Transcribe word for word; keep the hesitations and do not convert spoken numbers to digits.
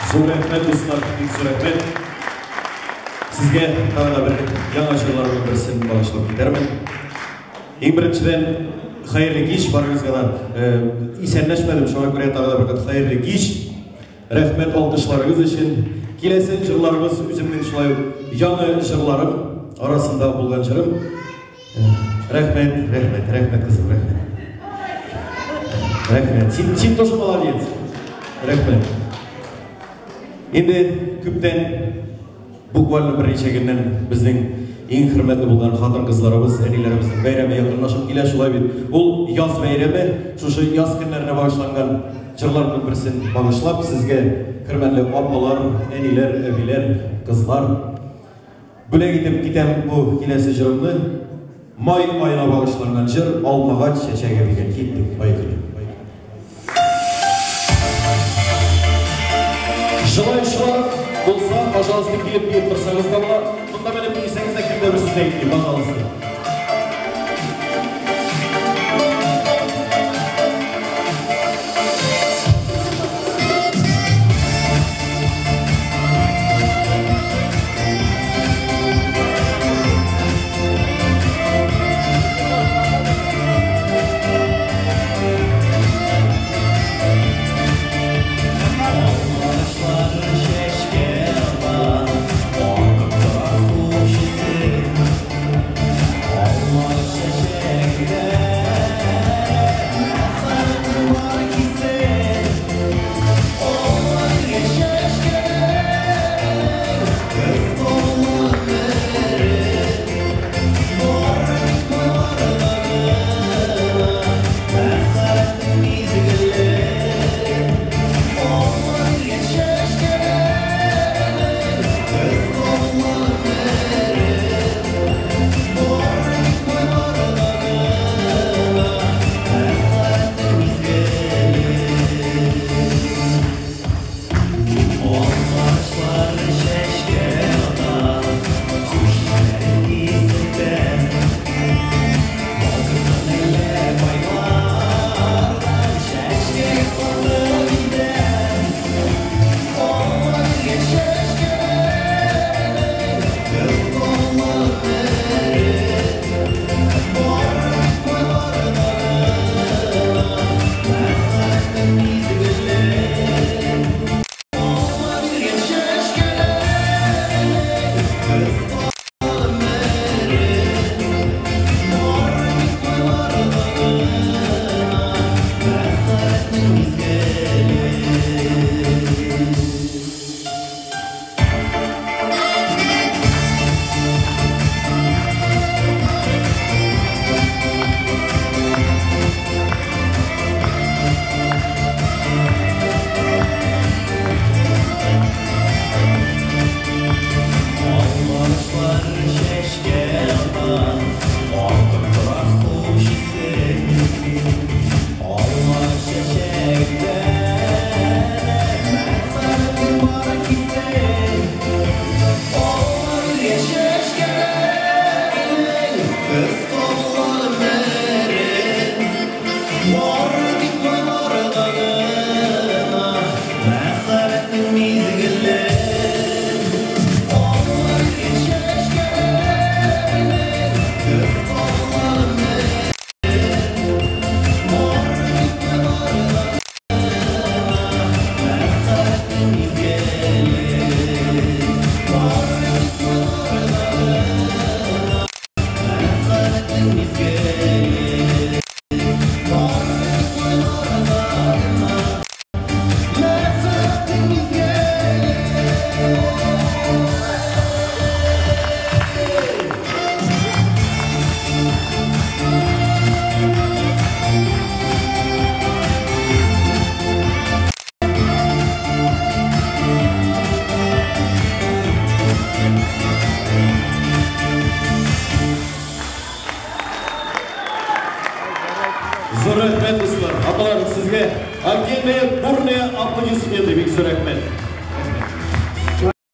Зор рахмет достар, зор рахмет. Sizге тағы да бір жаңа жырлармен бірсін бағышлап кетермін. Ең біріншіден хайырлы кеш барыңызға да исәнләшмәдім, шоңа көре тағы да бір хайырлы кеш. Рахмет алғышларыңыз үшін. Келесі жырларымыз өзімнің шылай жаңа жырларым арасында болған жырым. Рахмет, рахмет, рахмет қызым, рахмет. Рахмет. Сен, сен тоже молодец. Рахмет. Енді көптен буквально бірнеше күннен біздің ең хөрмәтле болған хатын қызларыбыз, әниләребезнең бәйрәме якынлашып килә, шулай бит. Ул яз бәйрәме, шушы яз көннәренә багышланган җырларның берсен багышлап сезгә, хөрмәтле апалар, әниләр, әбиләр, кызлар, бүләк итеп китәм бу киләсе җырымны. Май аена багышланган җыр Алмагач чәчәге дигән киттек. Байкы. Желающие болса, пожалуйста, келіп келіп тұрсаңыз да бола. Мұнда біліп келсеңіз де кімді бір сізді айтты, пожалуйста. Зор рахмет, достар. Апалар, сізге отдельные бурные аплодисменты. Бик зор рахмет.